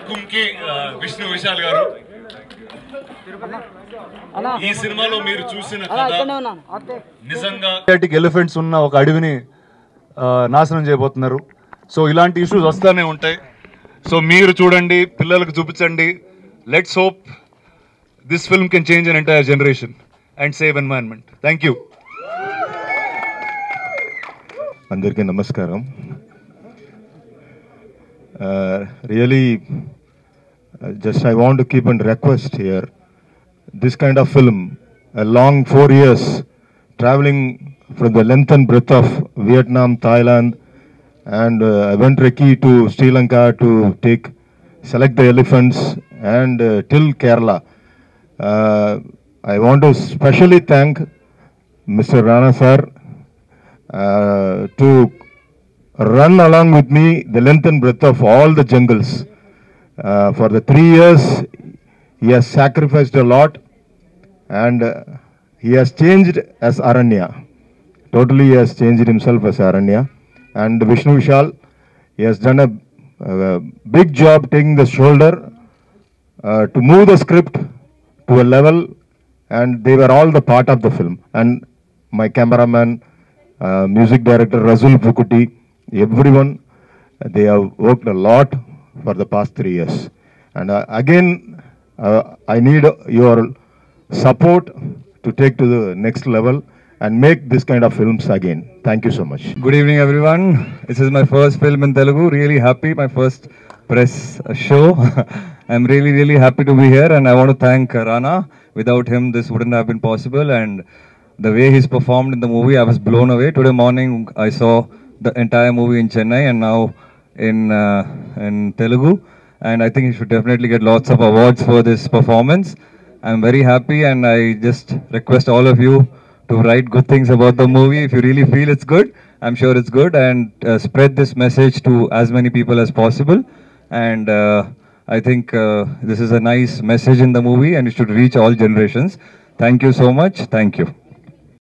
కుంకి విష్ణు విశాల్ గారు ఈ సినిమాలో మీరు చూసిన కథ నిజంగా ఎలిఫెంట్స్ ఉన్న ఒక అడవిని నాశనం చేయబోతున్నారు. సో ఇలాంటి ఇష్యూస్ వస్తూనే ఉంటాయి. సో మీరు చూడండి, పిల్లలకు చూపించండి. Let's hope this film can change an entire generation and save environment. Thank you. అందరికీ నమస్కారం. Really, just I want to keep and request here, this kind of film, a long 4 years, traveling from the length and breadth of Vietnam, Thailand, and I went recce to Sri Lanka to select the elephants and till Kerala. I want to specially thank Mr. Rana sir to run along with me the length and breadth of all the jungles. For the 3 years, he has sacrificed a lot, and he has changed as Aranya. Totally, he has changed himself as Aranya. And Vishnu Vishal, he has done a big job taking the shoulder to move the script to a level, and they were all the part of the film. And my cameraman, music director Razul Pukuti, everyone, they have worked a lot for the past 3 years. And again, I need your support to take to the next level and make this kind of films again. Thank you so much. Good evening, everyone. This is my first film in Telugu. Really happy, my first press show. I'm really happy to be here, and I want to thank Rana. Without him, this wouldn't have been possible, and the way he's performed in the movie, I was blown away. Today morning, I saw the entire movie in Chennai and now in Telugu, and I think he should definitely get lots of awards for this performance. I'm very happy, and I just request all of you to write good things about the movie. If you really feel it's good, I'm sure it's good, and spread this message to as many people as possible. And I think this is a nice message in the movie, and it should reach all generations. Thank you so much. Thank you.